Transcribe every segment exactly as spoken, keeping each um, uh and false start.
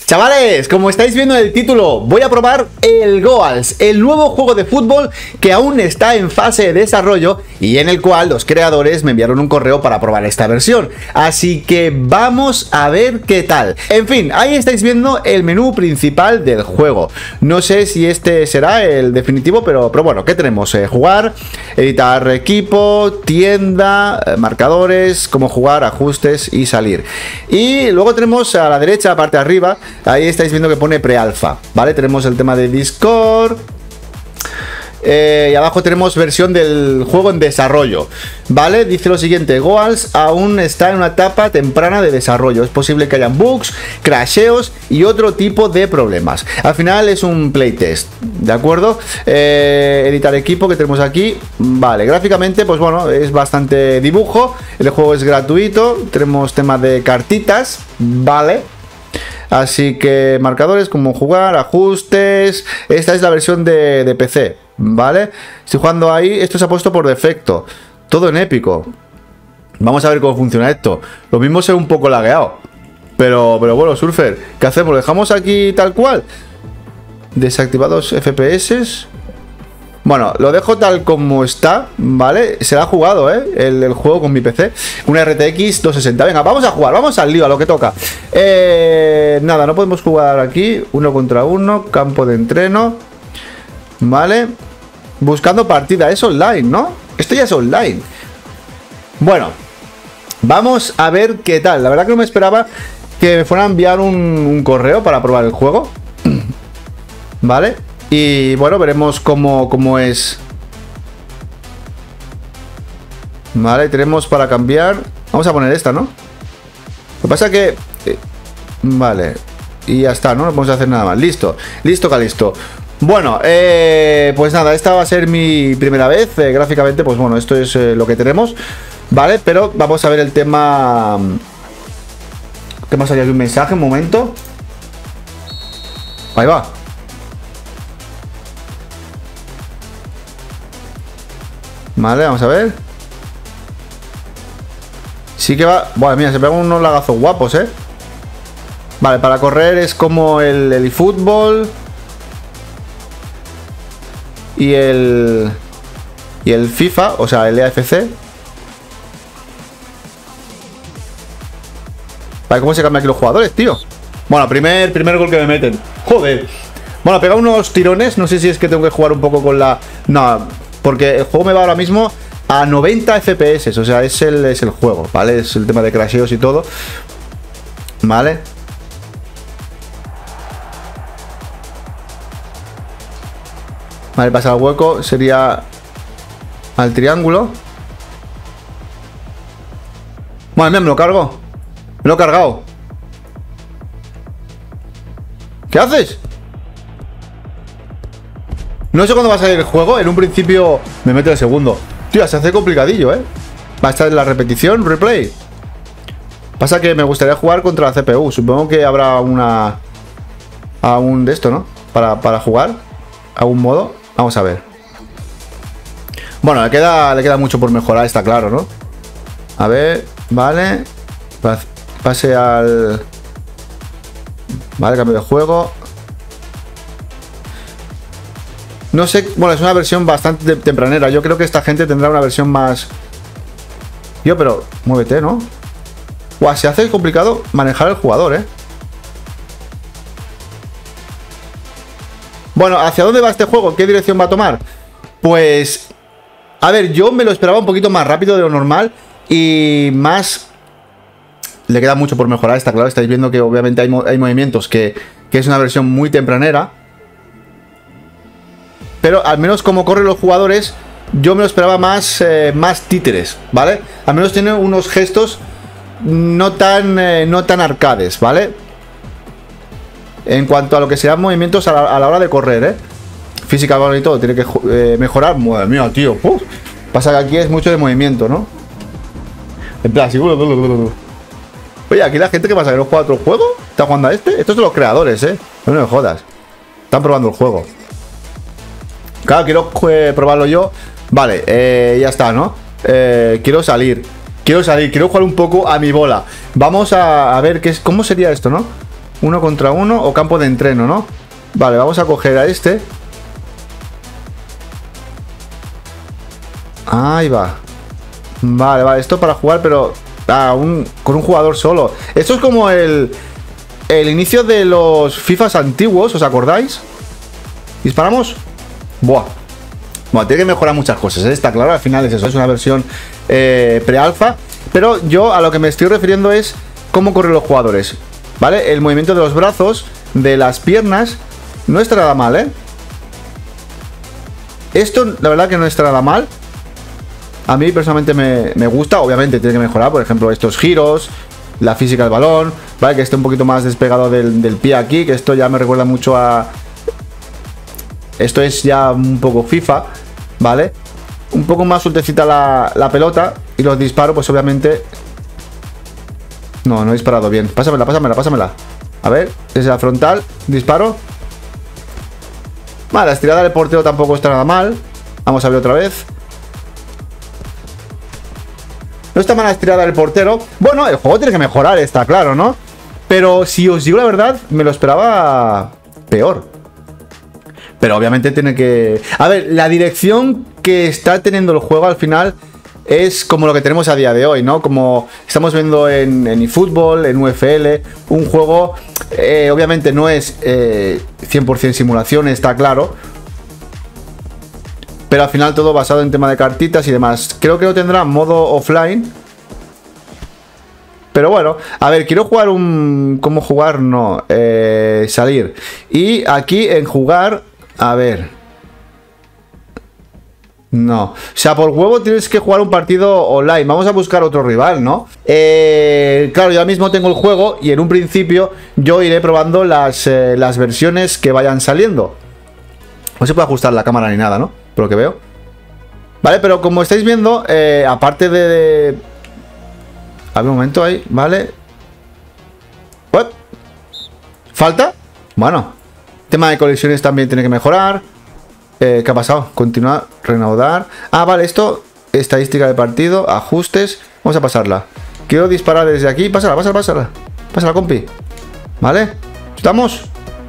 Chavales, como estáis viendo en el título, voy a probar el Goals, el nuevo juego de fútbol que aún está en fase de desarrollo y en el cual los creadores me enviaron un correo para probar esta versión. Así que vamos a ver qué tal. En fin, ahí estáis viendo el menú principal del juego. No sé si este será el definitivo, pero, pero bueno, ¿qué tenemos? Eh, jugar, editar equipo, tienda, eh, marcadores, cómo jugar, ajustes y salir. Y luego tenemos a la derecha, parte de arriba, ahí estáis viendo que pone pre-alfa, ¿vale? Tenemos el tema de Discord. Eh, y abajo tenemos versión del juego en desarrollo, ¿vale? Dice lo siguiente: Goals aún está en una etapa temprana de desarrollo. Es posible que hayan bugs, crasheos y otro tipo de problemas. Al final es un playtest, ¿de acuerdo? Eh, editar equipo que tenemos aquí. Vale, gráficamente, pues bueno, es bastante dibujo. El juego es gratuito. Tenemos tema de cartitas, ¿vale? Así que marcadores, como jugar, ajustes. Esta es la versión de, de P C, ¿vale? Estoy jugando ahí, esto se ha puesto por defecto. Todo en épico. Vamos a ver cómo funciona esto. Lo mismo se ve un poco lagueado. Pero, pero bueno, Surfer, ¿qué hacemos? ¿Lo dejamos aquí tal cual? Desactivados F P S. Bueno, lo dejo tal como está, ¿vale? Se ha jugado, ¿eh? El, el juego con mi P C. Una R T X doscientos sesenta. Venga, vamos a jugar, vamos al lío, a lo que toca. Eh, nada, no podemos jugar aquí. Uno contra uno, campo de entreno. Vale. Buscando partida, es online, ¿no? Esto ya es online. Bueno, vamos a ver qué tal. La verdad que no me esperaba que me fueran a enviar un, un correo para probar el juego. Vale. Y bueno, veremos cómo, cómo es. Vale, tenemos para cambiar. Vamos a poner esta, ¿no? Lo que pasa que... Eh, vale. Y ya está, ¿no? No podemos hacer nada más. Listo, listo, Calisto. Bueno, eh, pues nada, esta va a ser mi primera vez. eh, Gráficamente, pues bueno, esto es eh, lo que tenemos. Vale, pero vamos a ver el tema. ¿Qué más hay aquí? Un mensaje, un momento. Ahí va. Vale, vamos a ver. Sí que va... Bueno, mira, se pegan unos lagazos guapos, ¿eh? Vale, para correr es como el, el eFootball. Y el... Y el FIFA, o sea, el E A F C. Vale, ¿cómo se cambian aquí los jugadores, tío? Bueno, primer, primer gol que me meten. Joder. Bueno, pega unos tirones. No sé si es que tengo que jugar un poco con la... No... Porque el juego me va ahora mismo a noventa F P S. O sea, es el, es el juego, ¿vale? Es el tema de crasheos y todo. Vale. Vale, pasa al hueco. Sería al triángulo. Bueno, mira, me lo cargo. Me lo he cargado. ¿Qué haces? No sé cuándo va a salir el juego. En un principio me meto el segundo. Tío, se hace complicadillo, ¿eh? Va a estar en la repetición, replay. Pasa que me gustaría jugar contra la C P U. Supongo que habrá una... A un de esto, ¿no? Para, para jugar. A un modo. Vamos a ver. Bueno, le queda, le queda mucho por mejorar, está claro, ¿no? A ver, vale. Pase al... Vale, cambio de juego. No sé, bueno, es una versión bastante tempranera. Yo creo que esta gente tendrá una versión más... Yo, pero muévete, ¿no? Guau, se hace complicado manejar el jugador, ¿eh? Bueno, ¿hacia dónde va este juego? ¿Qué dirección va a tomar? Pues... A ver, yo me lo esperaba un poquito más rápido de lo normal. Y más... Le queda mucho por mejorar, está claro. Estáis viendo que obviamente hay, mo hay movimientos que, que es una versión muy tempranera. Pero al menos como corren los jugadores, yo me lo esperaba más, eh, más títeres, ¿vale? Al menos tiene unos gestos no tan, eh, no tan arcades, ¿vale? En cuanto a lo que serán movimientos a la, a la hora de correr, ¿eh? Física y todo, tiene que eh, mejorar. Madre mía, tío. Uf. Pasa que aquí es mucho de movimiento, ¿no? En plan, así. Oye, aquí la gente que pasa que no juega otro juego, ¿está jugando a este? Estos son los creadores, ¿eh? No me jodas. Están probando el juego. Claro, quiero eh, probarlo yo. Vale, eh, ya está, ¿no? Eh, quiero salir. Quiero salir, quiero jugar un poco a mi bola. Vamos a, a ver qué es, cómo sería esto, ¿no? Uno contra uno o campo de entreno, ¿no? Vale, vamos a coger a este. Ahí va. Vale, vale, esto para jugar, pero ah, un, con un jugador solo. Esto es como el, el inicio de los FIFAs antiguos, ¿os acordáis? ¿Disparamos? Buah. Bueno, tiene que mejorar muchas cosas, ¿eh? Está claro, al final es eso, es una versión eh, pre-alfa. Pero yo a lo que me estoy refiriendo es cómo corren los jugadores, ¿vale? El movimiento de los brazos, de las piernas, no está nada mal, ¿eh? Esto, la verdad que no está nada mal. A mí personalmente me, me gusta, obviamente tiene que mejorar, por ejemplo, estos giros, la física del balón, ¿vale? Que esté un poquito más despegado del, del pie aquí, que esto ya me recuerda mucho a... Esto es ya un poco FIFA, ¿vale? Un poco más sueltecita la, la pelota y los disparos, pues obviamente... No, no he disparado bien. Pásamela, pásamela, pásamela. A ver, desde la frontal, disparo. Vale, la estirada del portero tampoco está nada mal. Vamos a ver otra vez. No está mal la estirada del portero. Bueno, el juego tiene que mejorar, está claro, ¿no? Pero si os digo la verdad, me lo esperaba peor. Pero obviamente tiene que... A ver, la dirección que está teniendo el juego al final es como lo que tenemos a día de hoy, ¿no? Como estamos viendo en, en eFootball, en U F L, un juego... Eh, obviamente no es eh, cien por cien simulación, está claro. Pero al final todo basado en tema de cartitas y demás. Creo que no tendrá modo offline. Pero bueno, a ver, quiero jugar un... ¿Cómo jugar? No, eh, salir. Y aquí en jugar... A ver. No. O sea, por huevo tienes que jugar un partido online. Vamos a buscar otro rival, ¿no? Eh, claro, yo ahora mismo tengo el juego y en un principio yo iré probando las, eh, las versiones que vayan saliendo. No se puede ajustar la cámara ni nada, ¿no? Por lo que veo. Vale, pero como estáis viendo, eh, aparte de... de... A ver, un momento ahí, ¿vale? ¿What? ¿Falta? Bueno. Tema de colisiones también tiene que mejorar. eh, ¿Qué ha pasado? Continuar, reanudar. Ah, vale, esto, estadística de partido, ajustes. Vamos a pasarla. Quiero disparar desde aquí. Pásala, pásala, pásala. Pásala, compi. ¿Vale? ¿Estamos?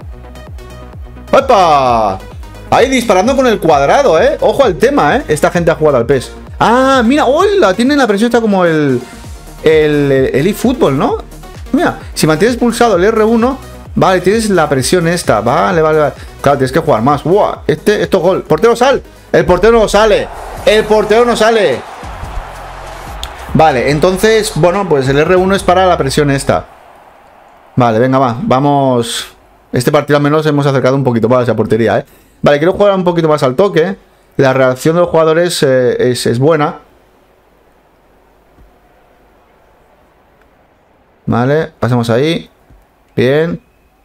¡Opa! Ahí disparando con el cuadrado, ¿eh? Ojo al tema, ¿eh? Esta gente ha jugado al P E S. Ah, mira, hola. Tiene la presión, está como el... El, el eFootball, ¿no? Mira, si mantienes pulsado el R uno... Vale, tienes la presión esta. Vale, vale, vale. Claro, tienes que jugar más. ¡Wow! Este, esto es gol. ¡Portero, sal! El portero no sale. El portero no sale. Vale, entonces, bueno, pues el R uno es para la presión esta. Vale, venga, va. Vamos. Este partido al menos hemos acercado un poquito más a esa portería, ¿eh? Vale, quiero jugar un poquito más al toque. La reacción de los jugadores eh, es, es buena. Vale, pasamos ahí. Bien.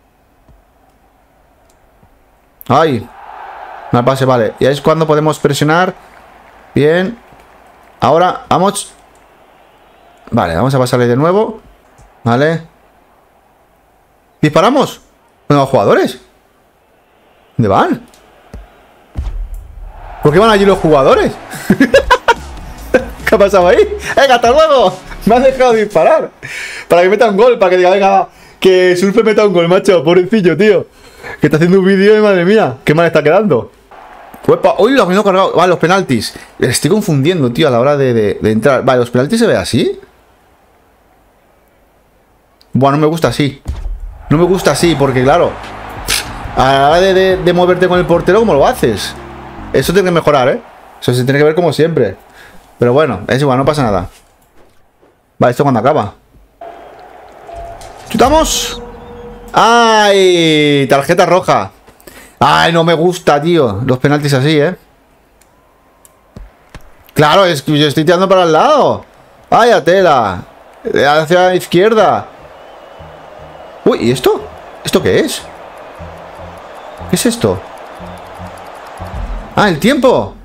¡Ay! Mal pase, vale. Y ahí es cuando podemos presionar. Bien. Ahora, vamos. Vale, vamos a pasarle de nuevo. Vale. ¿Disparamos? ¿Nuevos jugadores? ¿Dónde van? ¿Por qué van allí los jugadores? ¿Qué ha pasado ahí? ¡Venga, hasta luego! Me has dejado disparar. Para que meta un gol, para que diga, venga, que Surfe meta un gol, macho. Pobrecillo, tío. Que está haciendo un vídeo y madre mía, qué mal está quedando. Uepa, uy, lo mismo cargado. Vale, los penaltis. Les estoy confundiendo, tío, a la hora de, de, de entrar. Vale, los penaltis se ve así. Bueno, no me gusta así. No me gusta así, porque claro, a la hora de, de, de moverte con el portero, ¿cómo lo haces? Eso tiene que mejorar, ¿eh? Eso se tiene que ver como siempre. Pero bueno, es igual, no pasa nada. Vale, esto cuando acaba. ¿Chutamos? ¡Ay! Tarjeta roja. ¡Ay, no me gusta, tío! Los penaltis así, ¿eh? Claro, es que yo estoy tirando para el lado. ¡Vaya tela! Hacia la izquierda. Uy, ¿y esto? ¿Esto qué es? ¿Qué es esto? ¡Ah, el tiempo!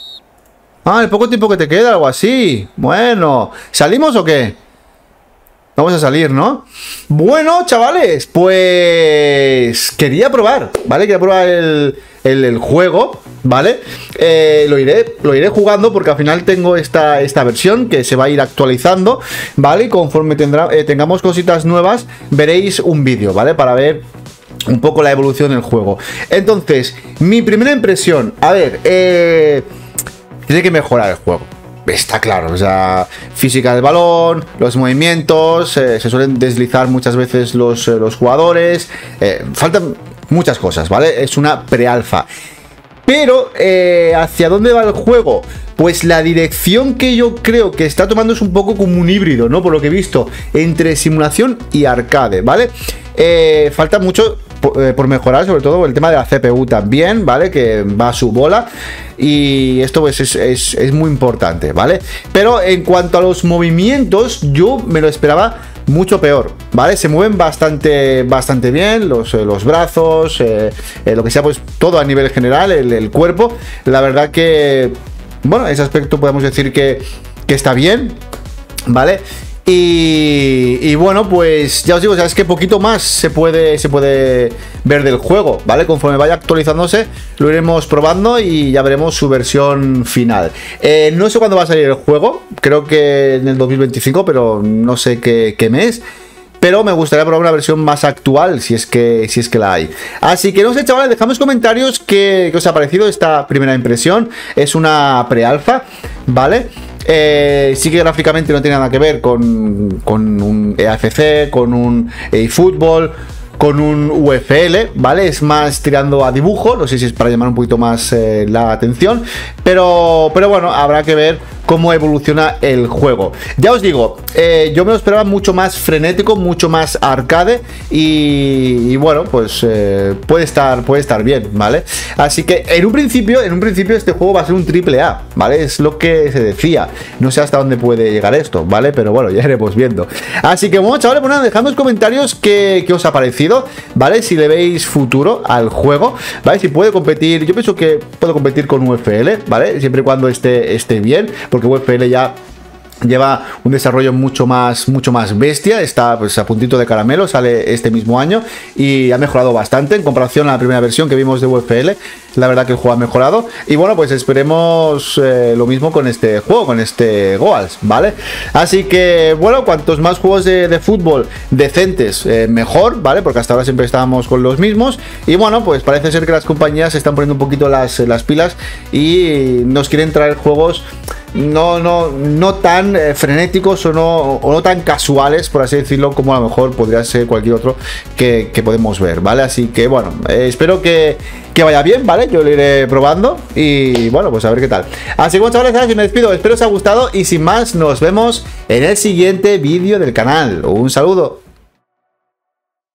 ¡Ah, el poco tiempo que te queda! Algo así. Bueno, ¿salimos o qué? Vamos a salir, ¿no? Bueno, chavales, pues quería probar, ¿vale? Quería probar el, el, el juego, ¿vale? Eh, lo, iré, lo iré jugando porque al final tengo esta, esta versión que se va a ir actualizando, ¿vale? Y conforme tendrá, eh, tengamos cositas nuevas, veréis un vídeo, ¿vale? Para ver un poco la evolución del juego. Entonces, mi primera impresión, a ver, eh, tiene que mejorar el juego. Está claro, o sea, física del balón, los movimientos, eh, se suelen deslizar muchas veces los, eh, los jugadores, eh, faltan muchas cosas, ¿vale? Es una pre-alfa. Pero, eh, ¿hacia dónde va el juego? Pues la dirección que yo creo que está tomando es un poco como un híbrido, ¿no? Por lo que he visto, entre simulación y arcade, ¿vale? Eh, falta mucho por, por mejorar, sobre todo el tema de la C P U también, ¿vale? Que va a su bola. Y esto pues es, es, es muy importante, ¿vale? Pero en cuanto a los movimientos, yo me lo esperaba mucho peor, ¿vale? Se mueven bastante, bastante bien los, eh, los brazos, eh, eh, lo que sea, pues todo a nivel general, el, el cuerpo. La verdad que, bueno, ese aspecto podemos decir que, que está bien, ¿vale? Y, y bueno, pues ya os digo, o sea, es que poquito más se puede, se puede ver del juego, ¿vale? Conforme vaya actualizándose, lo iremos probando y ya veremos su versión final. Eh, no sé cuándo va a salir el juego, creo que en el dos mil veinticinco, pero no sé qué, qué mes. Pero me gustaría probar una versión más actual, si es que, si es que la hay. Así que no sé, chavales, dejadme en comentarios qué, qué os ha parecido esta primera impresión. Es una pre-alfa, ¿vale? Eh, sí que gráficamente no tiene nada que ver con, con un E A F C, con un eFootball, con un U F L, ¿vale? Es más tirando a dibujo, no sé si es para llamar un poquito más eh, la atención, pero, pero bueno, habrá que ver cómo evoluciona el juego. Ya os digo, eh, yo me lo esperaba mucho más frenético, mucho más arcade y, y bueno, pues eh, puede estar, puede estar bien, ¿vale? Así que en un principio, en un principio este juego va a ser un triple A, ¿vale? Es lo que se decía. No sé hasta dónde puede llegar esto, ¿vale? Pero bueno, ya iremos viendo. Así que bueno, chavales, bueno, dejadme en los comentarios qué, qué os ha parecido, ¿vale? Si le veis futuro al juego, ¿vale? Si puede competir, yo pienso que puede competir con U F L, ¿vale? Siempre y cuando esté, esté bien, porque U F L ya lleva un desarrollo mucho más mucho más bestia, está pues a puntito de caramelo, sale este mismo año y ha mejorado bastante en comparación a la primera versión que vimos de U F L. La verdad que el juego ha mejorado y bueno, pues esperemos eh, lo mismo con este juego, con este Goals, ¿vale? Así que bueno, cuantos más juegos de, de fútbol decentes, eh, mejor, ¿vale? Porque hasta ahora siempre estábamos con los mismos y bueno, pues parece ser que las compañías se están poniendo un poquito las, las pilas y nos quieren traer juegos no, no, no tan eh, frenéticos o no, o no tan casuales, por así decirlo, como a lo mejor podría ser cualquier otro que, que podemos ver, ¿vale? Así que bueno, eh, espero que, que vaya bien, ¿vale? Yo lo iré probando y bueno, pues a ver qué tal. Así que bueno, chavales, así me despido, espero os haya gustado y sin más, nos vemos en el siguiente vídeo del canal. Un saludo.